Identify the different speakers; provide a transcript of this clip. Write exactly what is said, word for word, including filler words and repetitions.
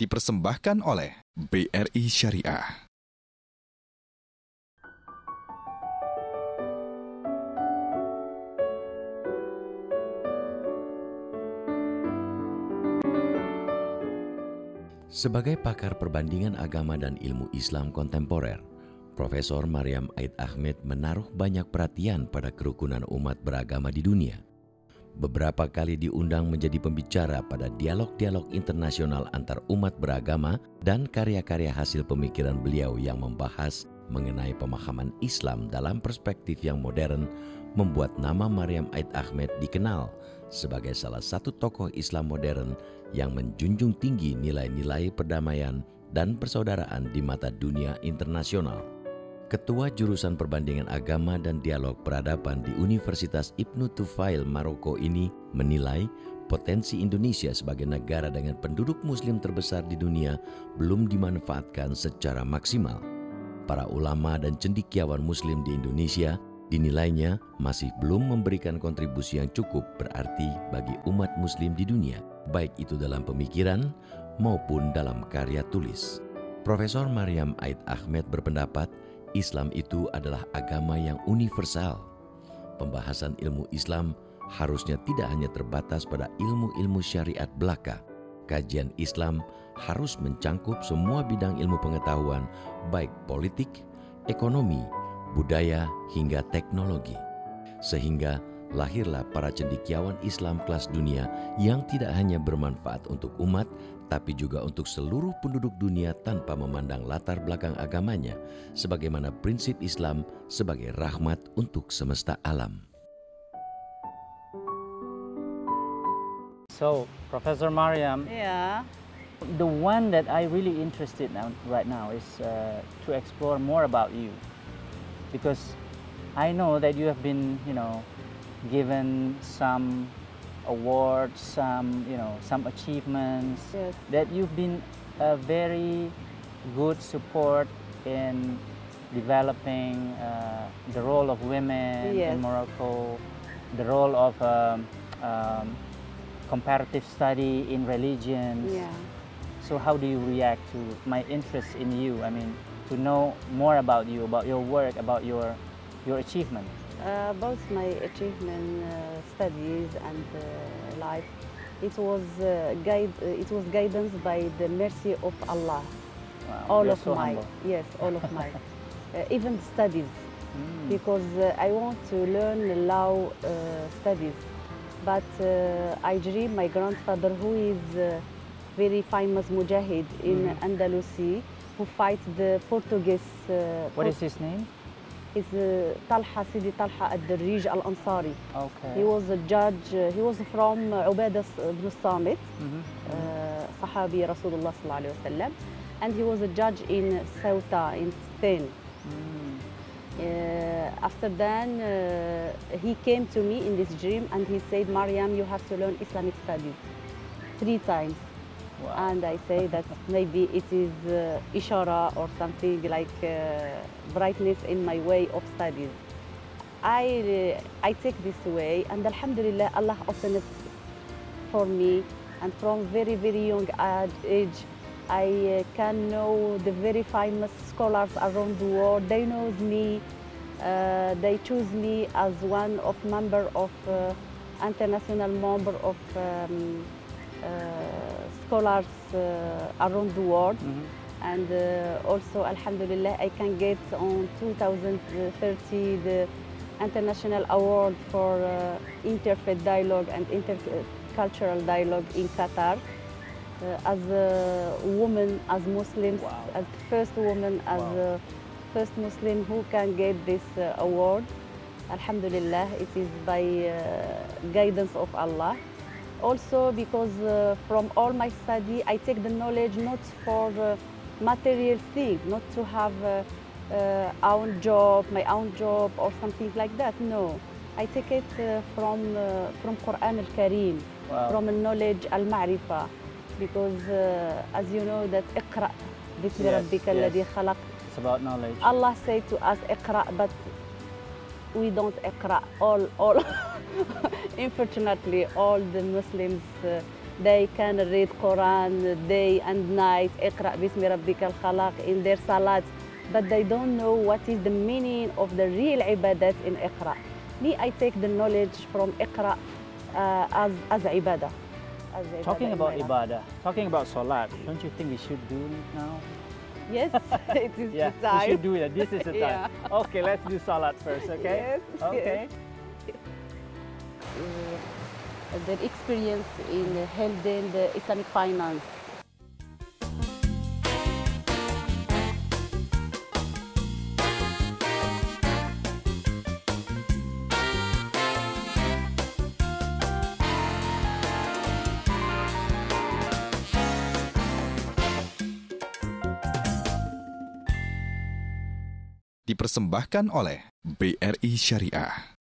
Speaker 1: dipersembahkan oleh B R I Syariah.
Speaker 2: Sebagai pakar perbandingan agama dan ilmu Islam kontemporer, Profesor Maryam Aid Ahmed menaruh banyak perhatian pada kerukunan umat beragama di dunia. Beberapa kali diundang menjadi pembicara pada dialog-dialog internasional antar umat beragama dan karya-karya hasil pemikiran beliau yang membahas mengenai pemahaman Islam dalam perspektif yang modern membuat nama Maryam Aid Ahmed dikenal sebagai salah satu tokoh Islam modern yang menjunjung tinggi nilai-nilai perdamaian dan persaudaraan di mata dunia internasional. Ketua Jurusan Perbandingan Agama dan Dialog Peradaban di Universitas Ibnu Tufail, Maroko ini menilai potensi Indonesia sebagai negara dengan penduduk muslim terbesar di dunia belum dimanfaatkan secara maksimal. Para ulama dan cendekiawan muslim di Indonesia dinilainya masih belum memberikan kontribusi yang cukup berarti bagi umat muslim di dunia, baik itu dalam pemikiran maupun dalam karya tulis. Profesor Maryam Aid Ahmed berpendapat Islam itu adalah agama yang universal. Pembahasan ilmu Islam harusnya tidak hanya terbatas pada ilmu-ilmu syariat belaka. Kajian Islam harus mencangkup semua bidang ilmu pengetahuan, baik politik, ekonomi, budaya, hingga teknologi. Sehingga lahirlah para cendekiawan Islam kelas dunia yang tidak hanya bermanfaat untuk umat, tapi juga untuk seluruh penduduk dunia tanpa memandang latar belakang agamanya, sebagaimana prinsip Islam sebagai rahmat untuk semesta alam.
Speaker 3: So, Professor Maryam,
Speaker 4: Yeah.
Speaker 3: the one that I really interested now, right now is uh, to explore more about you, because I know that you have been, you know, given some awards, some, you know, some achievements.
Speaker 4: Yes.
Speaker 3: That you've been a very good support in developing uh, the role of women
Speaker 4: Yes.
Speaker 3: in Morocco, the role of um, um, comparative study in religions.
Speaker 4: Yeah.
Speaker 3: So how do you react to my interest in you? I mean, to know more about you, about your work, about your your achievement.
Speaker 4: Uh, both my achievement, uh, studies, and uh, life, it was uh, guide. Uh, it was guidance by the mercy of Allah.
Speaker 3: Wow,
Speaker 4: all
Speaker 3: you're
Speaker 4: of
Speaker 3: so
Speaker 4: my
Speaker 3: humble.
Speaker 4: yes, all of my, uh, even studies,
Speaker 3: Mm.
Speaker 4: because uh, I want to learn law uh, studies, but uh, I dream my grandfather, who is uh, very famous mujahid in
Speaker 3: Mhm.
Speaker 4: Andalusia, who fight the Portuguese. Uh,
Speaker 3: What
Speaker 4: Port-
Speaker 3: is his name?
Speaker 4: is uh, Talha Sidi Talha Ad-Darrij Al-Ansari.
Speaker 3: Okay.
Speaker 4: He was a judge. Uh, he was from uh, Ubadah ibn Samit,
Speaker 3: Mhm.
Speaker 4: uh, Sahabi Rasulullah sallallahu alaihi wasallam, and he was a judge in Ceuta in Spain.
Speaker 3: Mm.
Speaker 4: Uh, after that, uh, he came to me in this dream and he said, "Maryam, you have to learn Islamic studies three times."
Speaker 3: Wow.
Speaker 4: And I say that maybe it is uh, ishara or something like uh, brightness in my way of studies. I, uh, I take this way, and Alhamdulillah, Allah opened it for me. And from very, very young age, I uh, can know the very famous scholars around the world. They know me. Uh, they choose me as one of member of uh, international member of um, uh, scholars uh, around the world.
Speaker 3: Mhm.
Speaker 4: And uh, also, Alhamdulillah, I can get on two thousand thirty the International Award for uh, Interfaith Dialogue and Intercultural Dialogue in Qatar. Uh, as a woman, as Muslims,
Speaker 3: Wow.
Speaker 4: as the first woman, as
Speaker 3: Wow.
Speaker 4: a first Muslim who can get this uh, award. Alhamdulillah, it is by uh, guidance of Allah. Also because uh, from all my study, I take the knowledge not for uh, material things, not to have uh, uh, own job, my own job or something like that. No, I take it uh, from uh, from Quran al-Kareem,
Speaker 3: Wow.
Speaker 4: from knowledge al-Ma'rifa, because uh, as you know that اقرأ باسم
Speaker 3: Yes,
Speaker 4: ربك
Speaker 3: yes.
Speaker 4: الذي خلق.
Speaker 3: It's about knowledge.
Speaker 4: Allah said to us اقرأ, but we don't اقرأ. All, all, unfortunately, all the Muslims uh, they can read Quran day and night, اقرأ باسم ربك الخلاق in their salat, but they don't know what is the meaning of the real ibadat in Iqra. Me, I take the knowledge from Iqra uh, as, as ibadah. As ibadah
Speaker 3: Talking
Speaker 4: in
Speaker 3: about
Speaker 4: my life.
Speaker 3: ibadah, talking about salat, don't you think we should do it now?
Speaker 4: Yes, it is
Speaker 3: Yeah,
Speaker 4: the time.
Speaker 3: we should do it. This is the time.
Speaker 4: Yeah.
Speaker 3: Okay, let's do salat first, okay?
Speaker 4: Yes,
Speaker 3: Okay.
Speaker 4: Uh, their experience in holding the Islamic finance.
Speaker 1: Dipersembahkan oleh B R I Syariah.